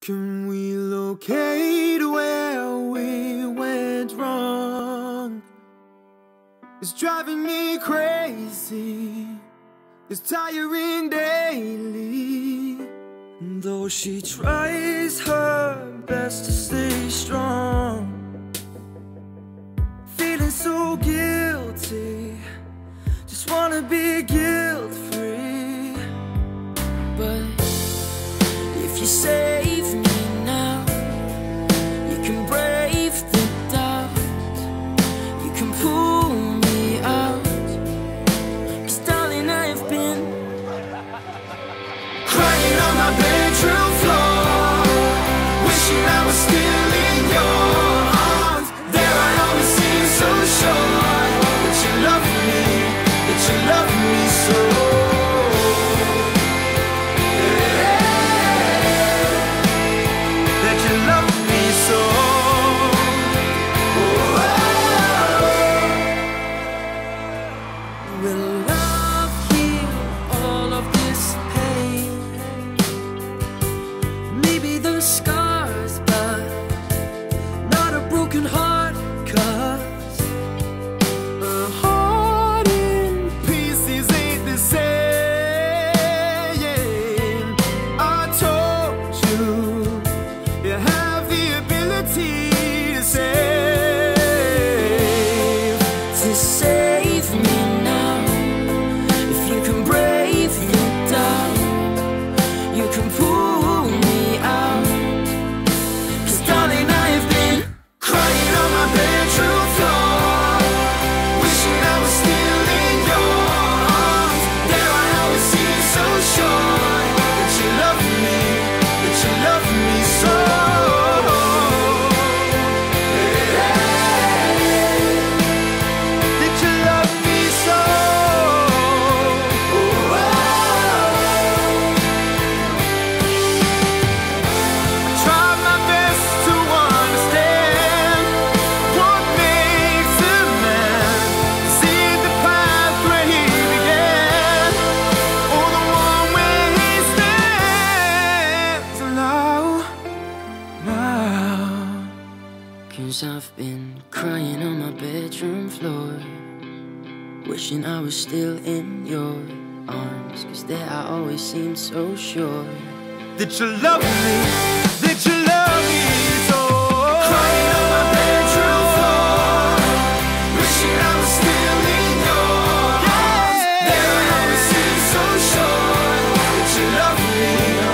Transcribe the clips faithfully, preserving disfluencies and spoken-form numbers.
Can we locate where we went wrong? It's driving me crazy, it's tiring daily. And though she tries her best to stay strong, feeling so guilty, just wanna be guilt-free. But if you save me now, you can brave the doubt, you can pull me out. 'Cause darling, I've been crying on my bedroom floor, wishing I was still in your arms. There I always seem so sure that you love me, that you love me so. Scars, but not a broken heart, 'cause a heart in pieces ain't the same. I told you, you have the ability to save, to save me now. If you can brave the doubt, you can pull me out. Cause I've been crying on my bedroom floor, wishing I was still in your arms. Cause there I always seemed so sure that you love me, that you love me so. Crying on my bedroom floor, wishing I was still in your arms. There I always seemed so sure that you love me.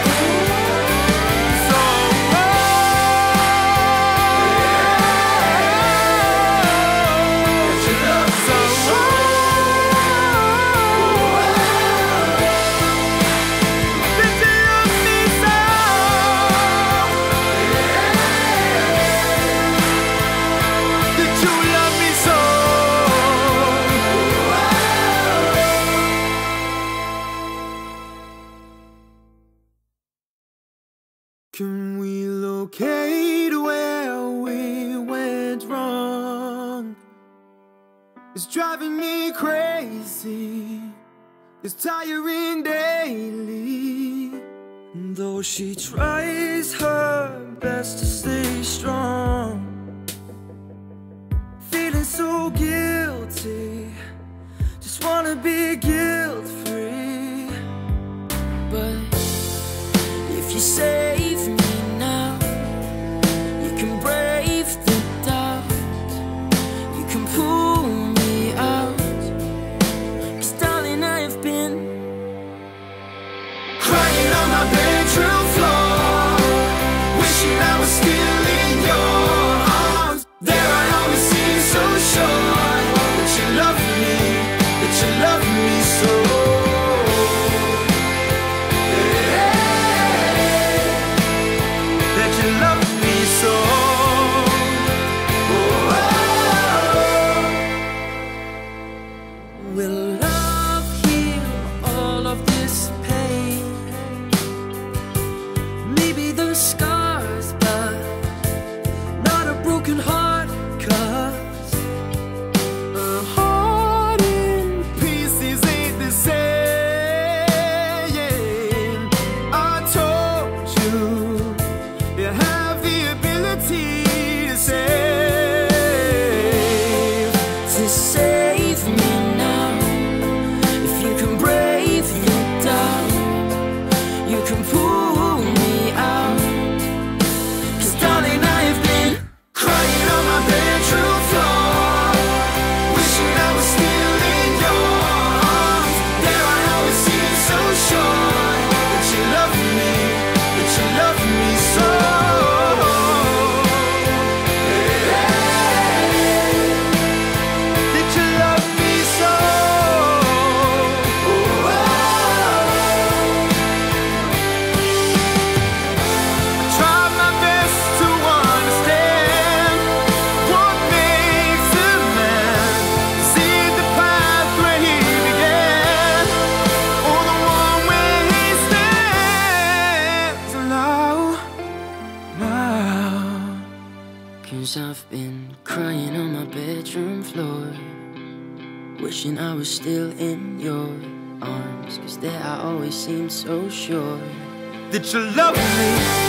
Can we locate where we went wrong? It's driving me crazy, it's tiring daily. And though she tries her best to stay strong, feeling so guilty, just wanna be guilt-free. But if you save me now, you can brave the doubt, you can pull me out. 'Cause darling, I've been crying on my bedroom floor, wishing I was still in your arms. There I always seem so sure that you love me, that you love me so. Will love heal all of this pain? Maybe the scars, but not a broken heart, 'cause a heart in pieces ain't the same. I told you, you have the ability to save, to save me now. If you can brave the dark, you can pull me out. 'Cause darling, I have been crying on my bedroom floor, wishing I was still in your arms. There I always seem so sure that you love me, that you love me so. That you love me so. I tried my best to understand what makes a man, see the path where he began, or the one where he stands now, now. 'Cause I've been crying on my bedroom floor, wishing I was still in your arms. 'Cause there I always seemed so sure that you love me,